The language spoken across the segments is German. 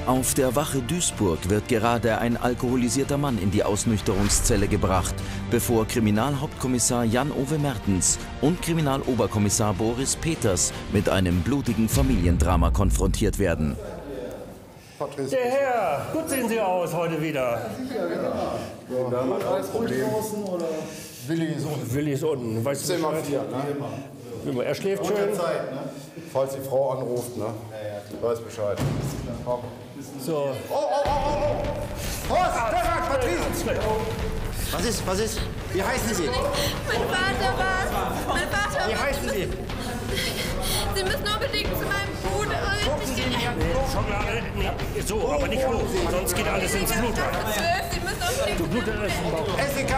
Auf der Wache Duisburg wird gerade ein alkoholisierter Mann in die Ausnüchterungszelle gebracht, bevor Kriminalhauptkommissar Jan-Ove Mertens und Kriminaloberkommissar Boris Peters mit einem blutigen Familiendrama konfrontiert werden. Der Herr, gut sehen Sie aus heute wieder. Alles Problem. Willi ist unten. Willi ist unten. Weißt du Zimmer Bescheid? 4, ne? Er schläft Und schön. der Zeit, ne? Falls die Frau anruft, ne? Weiß Bescheid. Komm. So. Oh! Horst, Stefan, Patrice! Was ist? Wie heißen Sie? Mein Vater war's. Mein Vater. Wie heißen Sie? Sie müssen unbedingt zu meinem Bruder. Schokolade, nee, so, aber nicht Blut. Sonst geht alles ins Blut rein. Sie müssen unbedingt. Du blutet alles im Bauch. SEK!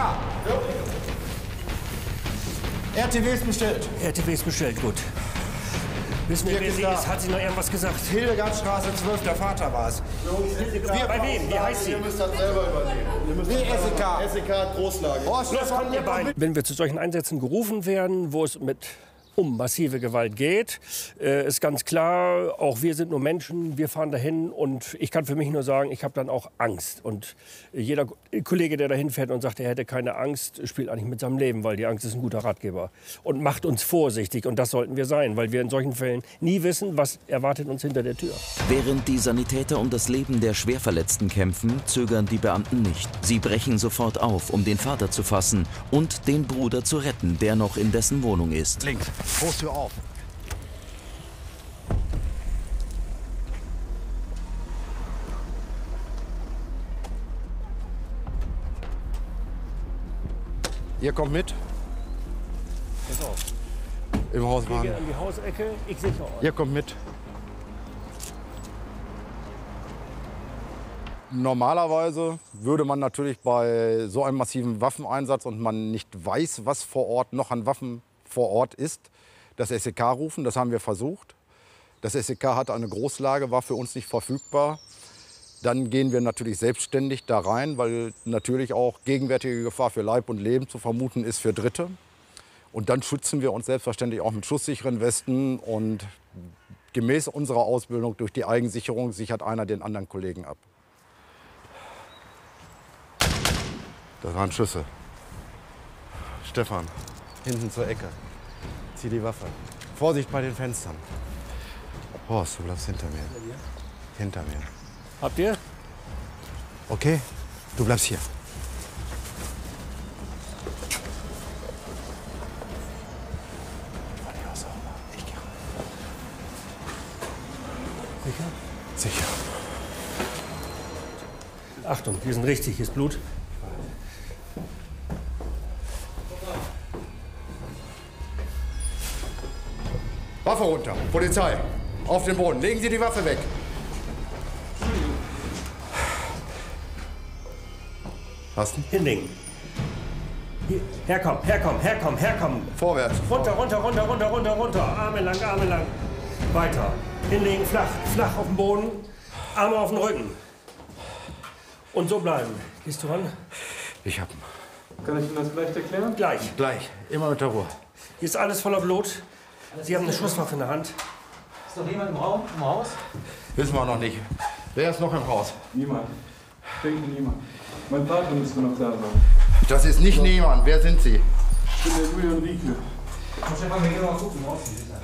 RTW ist bestellt. RTW ist bestellt, gut. Wissen wir, wer sie ist? Hat sie noch irgendwas gesagt? Hildegardstraße 12, der Vater war es. Bei wem? Wie heißt sie? Ihr müsst das selber übernehmen. Wie SEK? SEK hat Großlage. Horst, Los, Stefan, kommt ihr beiden. Wenn wir zu solchen Einsätzen gerufen werden, wo es um massive Gewalt geht, ist ganz klar, auch wir sind nur Menschen, wir fahren dahin und ich kann für mich nur sagen, ich habe dann auch Angst. Und jeder Kollege, der dahin fährt und sagt, er hätte keine Angst, spielt eigentlich mit seinem Leben, weil die Angst ist ein guter Ratgeber und macht uns vorsichtig und das sollten wir sein, weil wir in solchen Fällen nie wissen, was erwartet uns hinter der Tür. Während die Sanitäter um das Leben der Schwerverletzten kämpfen, zögern die Beamten nicht. Sie brechen sofort auf, um den Vater zu fassen und den Bruder zu retten, der noch in dessen Wohnung ist. Links. Großtür auf. Ihr kommt mit? Pass auf. Im Haus Ich waren. gehe an die Hausecke, ich sichere euch. Ihr kommt mit. Normalerweise würde man natürlich bei so einem massiven Waffeneinsatz und man nicht weiß, was vor Ort noch an Waffen vor Ort ist, das SEK rufen. Das haben wir versucht. Das SEK hatte eine Großlage, war für uns nicht verfügbar. Dann gehen wir natürlich selbstständig da rein, weil natürlich auch gegenwärtige Gefahr für Leib und Leben zu vermuten ist für Dritte. Und dann schützen wir uns selbstverständlich auch mit schusssicheren Westen. Und gemäß unserer Ausbildung durch die Eigensicherung sichert einer den anderen Kollegen ab. Das waren Schüsse. Stefan, hinten zur Ecke. Zieh die Waffe. Vorsicht bei den Fenstern. Horst, du bleibst hinter mir. Hinter mir. Habt ihr? Okay? Du bleibst hier. Sicher? Sicher. Achtung, hier ist ein richtiges Blut. Waffe runter. Polizei. Auf den Boden. Legen Sie die Waffe weg. Was denn? Hinlegen. Hier, herkommen. Vorwärts. Runter. Arme lang. Weiter. Hinlegen, flach auf den Boden. Arme auf den Rücken. Und so bleiben. Gehst du ran? Ich hab ihn. Kann ich Ihnen das gleich erklären? Gleich. Gleich. Immer mit der Ruhe. Hier ist alles voller Blut. Sie haben eine Schusswaffe in der Hand. Ist noch jemand im Raum, im Haus? Wissen wir noch nicht. Wer ist noch im Haus? Niemand. Ich denke niemand. Mein Partner müsste noch da sein. Das ist nicht niemand. Wer sind Sie? Ich bin der Julian Rieke. Stefan, wir gehen mal gucken, raus.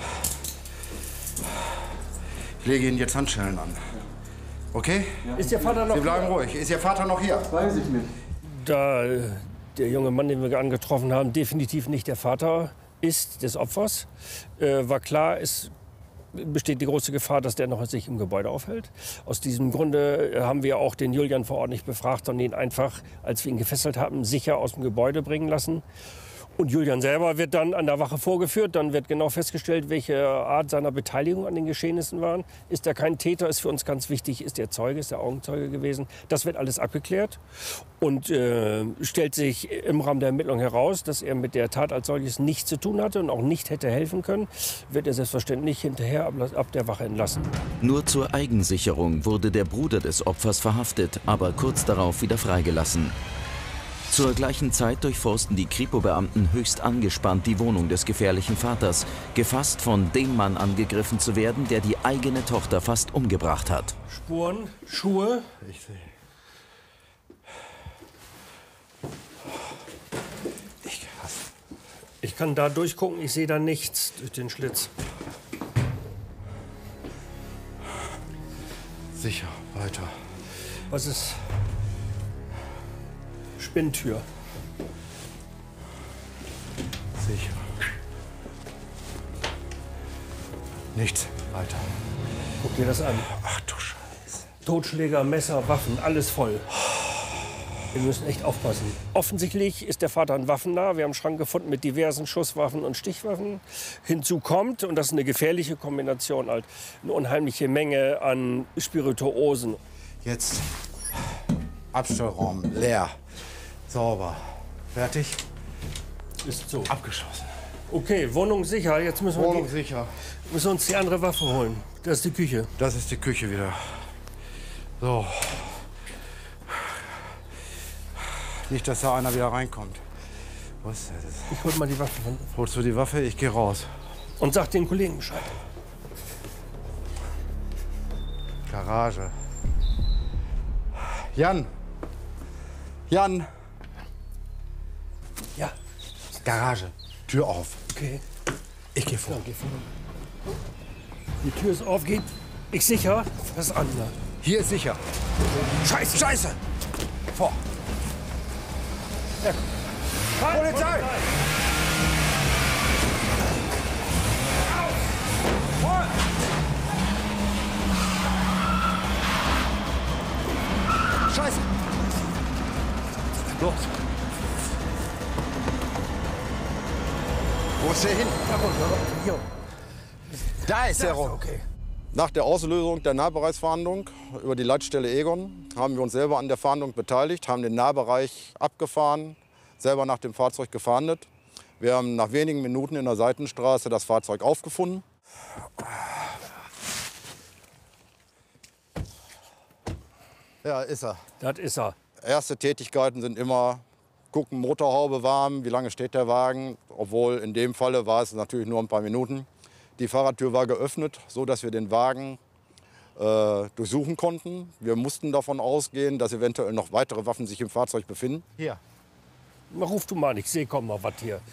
Ich lege Ihnen jetzt Handschellen an. Okay? Ist Ihr Vater noch Sie bleiben hier? ruhig. Ist Ihr Vater noch hier? Weiß ich nicht. Da der junge Mann, den wir angetroffen haben, definitiv nicht der Vater ist des Opfers, war klar, es besteht die große Gefahr, dass der noch sich im Gebäude aufhält. Aus diesem Grunde haben wir auch den Julian vor Ort nicht befragt, sondern ihn einfach, als wir ihn gefesselt haben, sicher aus dem Gebäude bringen lassen. Und Julian selber wird dann an der Wache vorgeführt. Dann wird genau festgestellt, welche Art seiner Beteiligung an den Geschehnissen waren. Ist er kein Täter, ist für uns ganz wichtig, ist er Zeuge, ist er Augenzeuge gewesen. Das wird alles abgeklärt und stellt sich im Rahmen der Ermittlung heraus, dass er mit der Tat als solches nichts zu tun hatte und auch nicht hätte helfen können, wird er selbstverständlich hinterher ab der Wache entlassen. Nur zur Eigensicherung wurde der Bruder des Opfers verhaftet, aber kurz darauf wieder freigelassen. Zur gleichen Zeit durchforsten die Kripo-Beamten höchst angespannt die Wohnung des gefährlichen Vaters, gefasst von dem Mann angegriffen zu werden, der die eigene Tochter fast umgebracht hat. Spuren, Schuhe. Ich sehe. Ich kann da durchgucken, ich sehe da nichts durch den Schlitz. Sicher, weiter. Was ist? Spinntür. Sicher. Nichts, weiter. Guck dir das an. Ach du Scheiße. Totschläger, Messer, Waffen, alles voll. Wir müssen echt aufpassen. Offensichtlich ist der Vater ein Waffennah. Wir haben einen Schrank gefunden mit diversen Schusswaffen und Stichwaffen. Hinzu kommt, und das ist eine gefährliche Kombination, halt, eine unheimliche Menge an Spirituosen. Jetzt Abstellraum leer. Sauber. Fertig? Ist so. Abgeschossen. Okay, Wohnung sicher. Jetzt müssen wir, sicher. müssen wir uns die andere Waffe holen. Das ist die Küche. Das ist die Küche wieder. So. Nicht, dass da einer wieder reinkommt. Wo ist der? Ich hol mal die Waffe. Holst du die Waffe? Ich gehe raus. Und sag den Kollegen Bescheid. Garage. Jan. Jan. Ja, Garage. Tür auf. okay. Ich gehe vor. Ja, geh vor. Die Tür ist auf, geht. Ich sicher. Das andere. Hier ist sicher. Scheiße. Scheiße. Vor. Polizei! Scheiße! Los! Wo ist der hin? Hier. Da ist er rum. Okay. Nach der Auslösung der Nahbereichsfahndung über die Leitstelle Egon haben wir uns selber an der Fahndung beteiligt, haben den Nahbereich abgefahren, selber nach dem Fahrzeug gefahndet. Wir haben nach wenigen Minuten in der Seitenstraße das Fahrzeug aufgefunden. Ja, ist er. Das ist er. Erste Tätigkeiten sind immer gucken, Motorhaube warm, wie lange steht der Wagen. Obwohl in dem Falle war es natürlich nur ein paar Minuten. Die Fahrradtür war geöffnet, so dass wir den Wagen durchsuchen konnten. Wir mussten davon ausgehen, dass eventuell noch weitere Waffen sich im Fahrzeug befinden. Hier. Ruf du mal, ich sehe kaum mal was hier.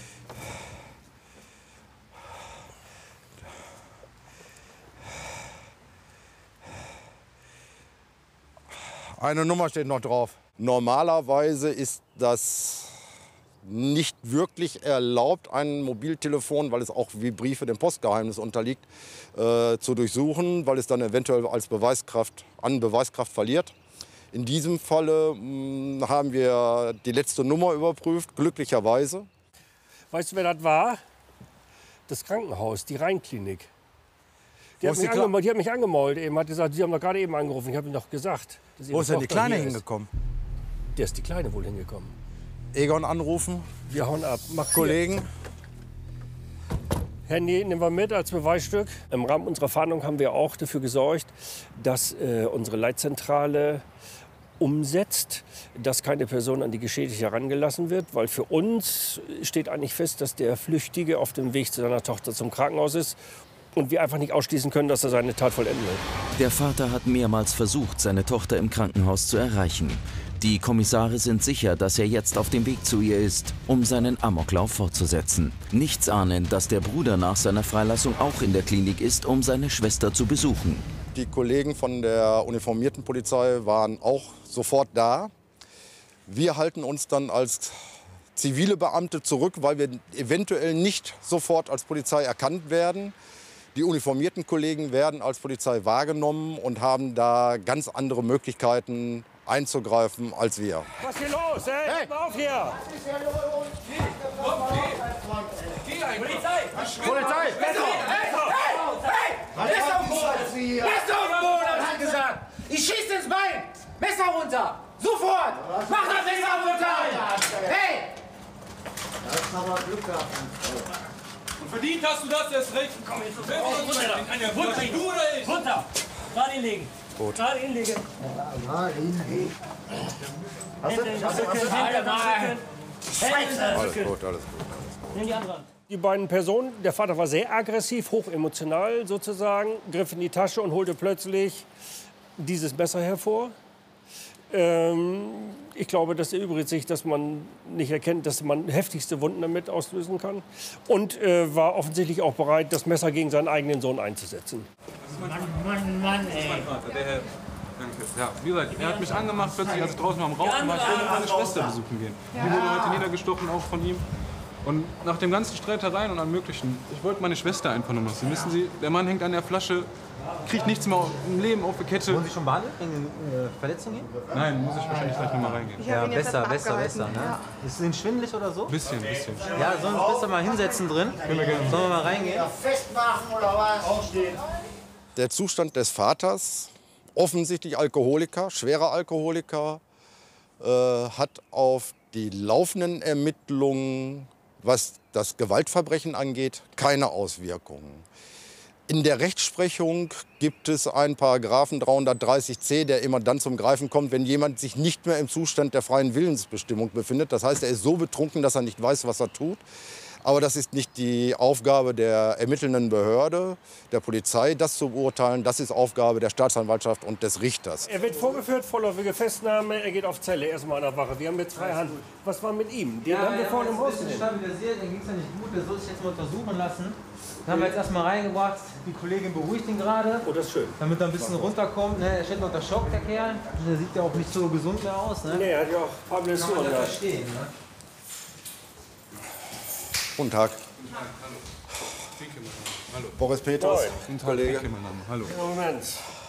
Eine Nummer steht noch drauf. Normalerweise ist das nicht wirklich erlaubt, ein Mobiltelefon, weil es auch wie Briefe dem Postgeheimnis unterliegt, zu durchsuchen, weil es dann eventuell als Beweiskraft verliert. In diesem Falle haben wir die letzte Nummer überprüft, glücklicherweise. Weißt du, wer das war? Das Krankenhaus, die Rheinklinik. Die Wo hat ist die mich angemault eben, hat gesagt, Sie haben doch gerade eben angerufen. Ich habe Ihnen doch gesagt. Dass Wo ist denn die Kleine hier ist. hingekommen? Der ist die Kleine wohl hingekommen. Egon anrufen, Wir hauen ab. Mach Kollegen. Handy nehmen wir mit als Beweisstück. Im Rahmen unserer Fahndung haben wir auch dafür gesorgt, dass unsere Leitzentrale umsetzt, dass keine Person an die Geschädigte herangelassen wird. Weil für uns steht eigentlich fest, dass der Flüchtige auf dem Weg zu seiner Tochter zum Krankenhaus ist. Und wir einfach nicht ausschließen können, dass er seine Tat vollenden wird. Der Vater hat mehrmals versucht, seine Tochter im Krankenhaus zu erreichen. Die Kommissare sind sicher, dass er jetzt auf dem Weg zu ihr ist, um seinen Amoklauf fortzusetzen. Nichts ahnend, dass der Bruder nach seiner Freilassung auch in der Klinik ist, um seine Schwester zu besuchen. Die Kollegen von der uniformierten Polizei waren auch sofort da. Wir halten uns dann als zivile Beamte zurück, weil wir eventuell nicht sofort als Polizei erkannt werden. Die uniformierten Kollegen werden als Polizei wahrgenommen und haben da ganz andere Möglichkeiten einzugreifen als wir. Was ist hier los, ey? Hey. Mal auf hier! Polizei! Polizei! Messer auf den Boden! Messer auf den Boden, hab ich gesagt! Ich schieß ins Bein! Messer runter! Sofort! Mach das Messer runter! Hey! Das ist aber Glück gehabt. Und verdient hast du das erst recht. Komm jetzt runter! Runter! Du oder ich? Runter! Gerade hinlegen. Gut. Gerade hinlegen. Gerade hinlegen. Hände in den Rücken, Hände in den Alles Rücken. gut, alles gut. Nimm die andere Hand. Die beiden Personen, der Vater war sehr aggressiv, hochemotional sozusagen, griff in die Tasche und holte plötzlich dieses Messer hervor. Ich glaube, das erübrigt sich, dass man nicht erkennt, dass man heftigste Wunden damit auslösen kann. Und war offensichtlich auch bereit, das Messer gegen seinen eigenen Sohn einzusetzen. Mann, ey. Der Herr. Danke. Ja, wie gesagt, er hat mich angemacht, plötzlich als ich draußen am Rauchen war. Ich wollte meine Schwester besuchen gehen. Die wurde heute niedergestochen, auch von ihm. Und nach dem ganzen Streitereien und allem Möglichen, ich wollte meine Schwester einfach nur lassen. Wissen Sie, der Mann hängt an der Flasche, kriegt nichts mehr im Leben auf die Kette. Wurden Sie schon behandelt wegen Verletzungen? Nein, muss ich wahrscheinlich gleich nochmal reingehen. Ja, besser, ne? Ja. Ist Ihnen schwindelig oder so? Bisschen. Ja, sollen wir uns besser mal hinsetzen drin? Sollen wir mal reingehen? Festmachen oder was? Aufstehen. Der Zustand des Vaters, offensichtlich Alkoholiker, schwerer Alkoholiker, hat auf die laufenden Ermittlungen, was das Gewaltverbrechen angeht, keine Auswirkungen. In der Rechtsprechung gibt es einen Paragraphen 330c, der immer dann zum Greifen kommt, wenn jemand sich nicht mehr im Zustand der freien Willensbestimmung befindet. Das heißt, er ist so betrunken, dass er nicht weiß, was er tut. Aber das ist nicht die Aufgabe der ermittelnden Behörde, der Polizei, das zu beurteilen. Das ist Aufgabe der Staatsanwaltschaft und des Richters. Er wird vorgeführt, vorläufige Festnahme, er geht auf Zelle, erstmal an der Wache. Wir haben jetzt freie Hand. Was war mit ihm? Den haben wir vorhin im Haus gesehen. Stabilisiert, dann ging es ja nicht gut, der soll sich jetzt mal untersuchen lassen. Den haben wir jetzt erstmal reingebracht, die Kollegin beruhigt ihn gerade. Oh, das ist schön. Damit er ein bisschen runterkommt. Ne? Er steht unter Schock, der Kerl. Der sieht ja auch nicht so gesund mehr aus. Ne? Nee, er hat ja auch ein paar Blessuren. Kann man das verstehen, ne? Guten Tag. Hallo. Boris Peters, Kollege. Hallo. Moment.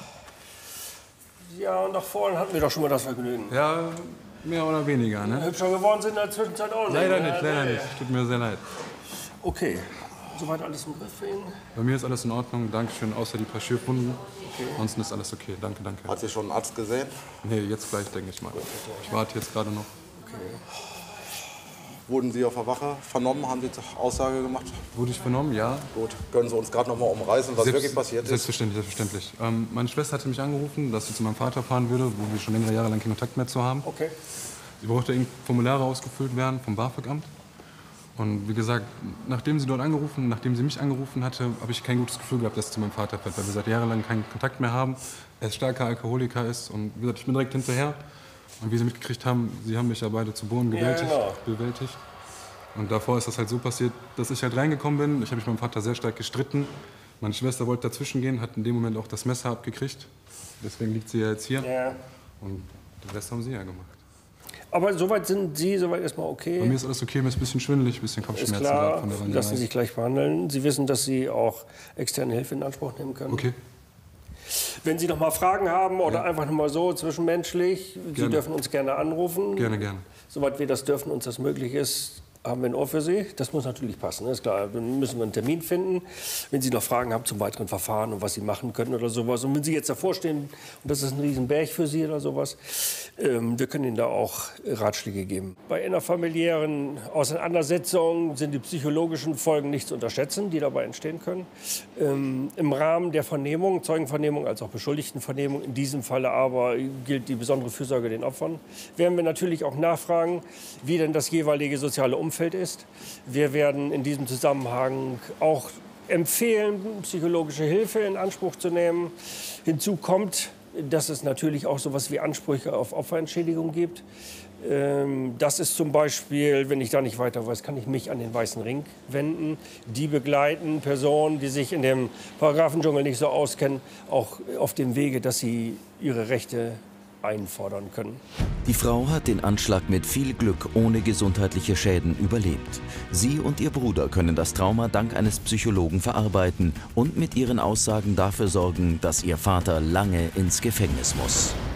Ja, und nach vorne hatten wir doch schon mal das Vergnügen. Ja, mehr oder weniger, ne? Hübscher geworden sind in der Zwischenzeit auch nicht. Leider nicht. Tut mir sehr leid. Okay. Soweit alles im Griff für ihn? Bei mir ist alles in Ordnung, Dankeschön, außer die paar Schürfwunden. Okay. Ansonsten ist alles okay, danke. Hat Sie schon einen Arzt gesehen? Nee, jetzt gleich, denke ich mal. Ich warte jetzt gerade noch. Okay. Wurden Sie auf der Wache vernommen? Haben Sie Aussage gemacht? Wurde ich vernommen? Ja. Gut. Können Sie uns gerade noch mal umreißen, was wirklich passiert ist? Selbstverständlich. Meine Schwester hatte mich angerufen, dass sie zu meinem Vater fahren würde, wo wir schon längere Jahre lang keinen Kontakt mehr zu haben. Okay. Sie brauchte Formulare ausgefüllt werden vom BAföG-Amt. Und wie gesagt, nachdem sie mich angerufen hatte, habe ich kein gutes Gefühl gehabt, dass sie zu meinem Vater fährt, weil wir seit Jahren keinen Kontakt mehr haben. Er starker Alkoholiker ist und wie gesagt, ich bin direkt hinterher. Und wie sie mitgekriegt haben, sie haben mich ja beide zu Boden bewältigt. Und davor ist das halt so passiert, dass ich halt reingekommen bin. Ich habe mich mit meinem Vater sehr stark gestritten. Meine Schwester wollte dazwischen gehen, hat in dem Moment auch das Messer abgekriegt. Deswegen liegt sie ja jetzt hier. Ja. Und den Rest haben sie ja gemacht. Aber soweit sind Sie soweit erstmal okay? Bei mir ist alles okay, mir ist ein bisschen schwindelig, ein bisschen Kopfschmerzen. Ist klar, von der Reise. lassen Sie sich gleich behandeln. Sie wissen, dass Sie auch externe Hilfe in Anspruch nehmen können. Okay. Wenn Sie noch mal Fragen haben oder einfach nur mal so zwischenmenschlich, Sie dürfen uns gerne anrufen. Gerne. Soweit wir das dürfen, uns das möglich ist, haben wir ein Ohr für Sie. Das muss natürlich passen, ist klar. Dann müssen wir einen Termin finden. Wenn Sie noch Fragen haben zum weiteren Verfahren und was Sie machen können oder sowas. Und wenn Sie jetzt davor stehen und das ist ein Riesenberg für Sie oder sowas, wir können Ihnen da auch Ratschläge geben. Bei innerfamiliären Auseinandersetzungen sind die psychologischen Folgen nicht zu unterschätzen, die dabei entstehen können. Im Rahmen der Vernehmung, Zeugenvernehmung als auch Beschuldigtenvernehmung, in diesem Falle aber gilt die besondere Fürsorge den Opfern, werden wir natürlich auch nachfragen, wie denn das jeweilige soziale Umfeld ist. Wir werden in diesem Zusammenhang auch empfehlen, psychologische Hilfe in Anspruch zu nehmen. Hinzu kommt, dass es natürlich auch so etwas wie Ansprüche auf Opferentschädigung gibt. Das ist zum Beispiel, wenn ich da nicht weiter weiß, kann ich mich an den Weißen Ring wenden. Die begleiten Personen, die sich in dem Paragraphendschungel nicht so auskennen, auch auf dem Wege, dass sie ihre Rechte einfordern können. Die Frau hat den Anschlag mit viel Glück ohne gesundheitliche Schäden überlebt. Sie und ihr Bruder können das Trauma dank eines Psychologen verarbeiten und mit ihren Aussagen dafür sorgen, dass ihr Vater lange ins Gefängnis muss.